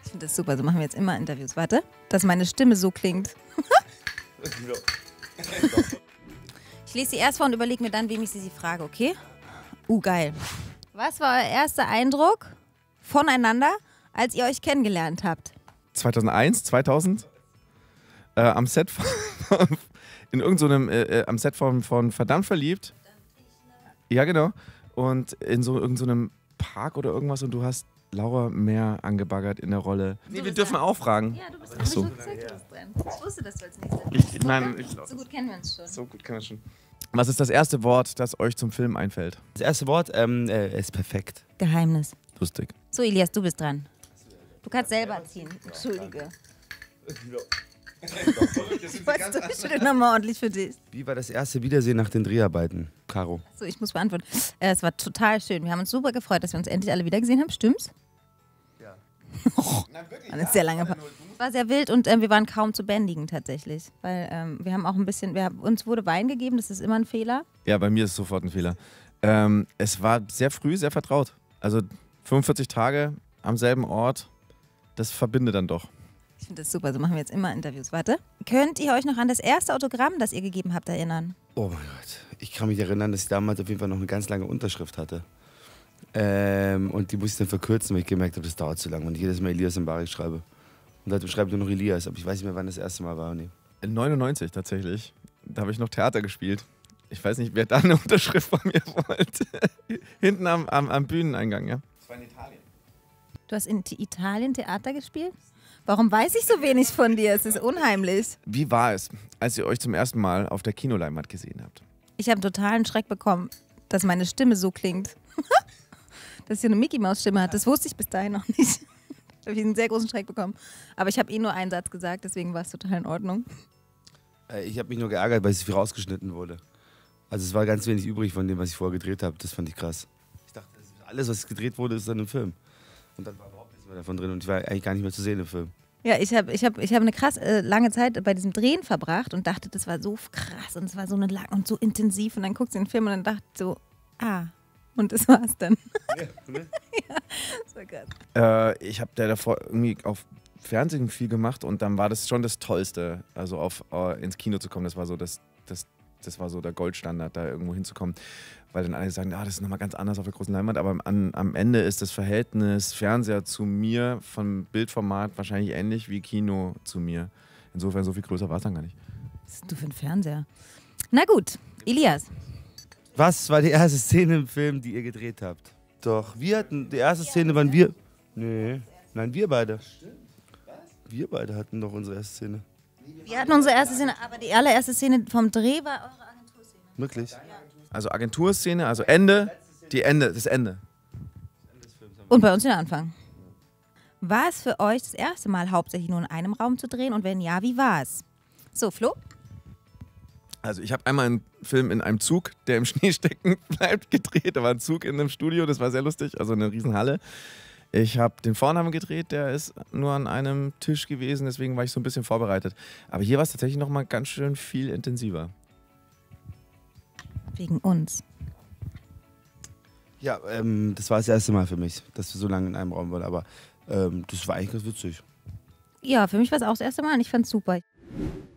Ich finde das super, so machen wir jetzt immer Interviews. Warte, dass meine Stimme so klingt. Ich lese sie erst vor und überlege mir dann, wem ich sie frage, okay? Geil. Was war euer erster Eindruck voneinander, als ihr euch kennengelernt habt? 2001, 2000? Am Set am Set von Verdammt verliebt. Ja, genau. Und in so irgendeinem Park oder irgendwas und du hast Laura mehr angebaggert in der Rolle. Nee, wir dürfen auch fragen. Ja, du bist Ach so. dran. Ich wusste, dass du als nächstes. So gut kennen wir uns schon. So gut kennen wir uns schon. Was ist das erste Wort, das euch zum Film einfällt? Das erste Wort ist perfekt. Geheimnis. Lustig. So, Elias, du bist dran. Du kannst selber ziehen. Entschuldige. Ich schüttel nochmal ordentlich für dich. Wie war das erste Wiedersehen nach den Dreharbeiten, Caro? So, ich muss beantworten. Es war total schön. Wir haben uns super gefreut, dass wir uns endlich alle wiedergesehen haben. Stimmt's? Ja. Eine sehr lange Es war sehr wild und wir waren kaum zu bändigen tatsächlich. Weil wir haben auch ein bisschen, uns wurde Wein gegeben, das ist immer ein Fehler. Ja, bei mir ist es sofort ein Fehler. Es war sehr früh, sehr vertraut. Also 45 Tage am selben Ort, das verbindet dann doch. Ich finde das super, so machen wir jetzt immer Interviews. Warte. Könnt ihr euch noch an das erste Autogramm, das ihr gegeben habt, erinnern? Oh mein Gott. Ich kann mich erinnern, dass ich damals auf jeden Fall noch eine ganz lange Unterschrift hatte. Und die musste ich dann verkürzen, weil ich gemerkt habe, das dauert zu lang. Und ich jedes Mal Elias Mbarek schreibe. Und seitdem schreibe ich nur noch Elias, aber ich weiß nicht mehr, wann das erste Mal war. Nee. 99 tatsächlich. Da habe ich noch Theater gespielt. Ich weiß nicht, wer da eine Unterschrift von mir wollte. Hinten am Bühneneingang, ja. Das war in Italien. Du hast in Italien Theater gespielt? Warum weiß ich so wenig von dir? Es ist unheimlich. Wie war es, als ihr euch zum ersten Mal auf der Kinoleinwand gesehen habt? Ich habe einen totalen Schreck bekommen, dass meine Stimme so klingt. Dass sie eine Mickey-Maus-Stimme hat. Das wusste ich bis dahin noch nicht. Da habe ich einen sehr großen Schreck bekommen. Aber ich habe nur einen Satz gesagt, deswegen war es total in Ordnung. Ich habe mich nur geärgert, weil es viel rausgeschnitten wurde. Also es war ganz wenig übrig von dem, was ich vorher gedreht habe. Das fand ich krass. Ich dachte, alles, was gedreht wurde, ist dann im Film. Und dann war überhaupt nichts mehr davon drin und ich war eigentlich gar nicht mehr zu sehen im Film. Ja, ich hab eine krass lange Zeit bei diesem Drehen verbracht und dachte, das war so krass und es war so eine lang und so intensiv. Und dann guckst du den Film und dann dachte so, und das war's dann. Ja, ne? Ja, das war krass. Ich habe davor irgendwie auf Fernsehen viel gemacht und dann war das schon das Tollste, also ins Kino zu kommen. Das war so das war so der Goldstandard, da irgendwo hinzukommen. Weil dann alle sagen, das ist nochmal ganz anders auf der großen Leinwand. Aber am Ende ist das Verhältnis Fernseher zu mir vom Bildformat wahrscheinlich ähnlich wie Kino zu mir. Insofern, so viel größer war es dann gar nicht. Was bist du für ein Fernseher? Na gut, Elias. Was war die erste Szene im Film, die ihr gedreht habt? Doch, wir hatten, die erste Szene waren wir. Nee, nein, wir beide. Wir beide hatten doch unsere erste Szene. Wir hatten unsere erste Szene, aber die allererste Szene vom Dreh war eure Agenturszene. Wirklich? Also Agenturszene, also Ende, das Ende. Und bei uns der Anfang. War es für euch das erste Mal hauptsächlich nur in einem Raum zu drehen? Und wenn ja, wie war es? So, Flo? Also ich habe einmal einen Film in einem Zug, der im Schnee stecken bleibt, gedreht. Da war ein Zug in einem Studio, das war sehr lustig, also eine Riesenhalle. Ich habe den Vornamen gedreht, der ist nur an einem Tisch gewesen, deswegen war ich so ein bisschen vorbereitet. Aber hier war es tatsächlich nochmal ganz schön viel intensiver. Wegen uns. Ja, das war das erste Mal für mich, dass wir so lange in einem Raum waren, aber das war eigentlich ganz witzig. Ja, für mich war es auch das erste Mal und ich fand es super.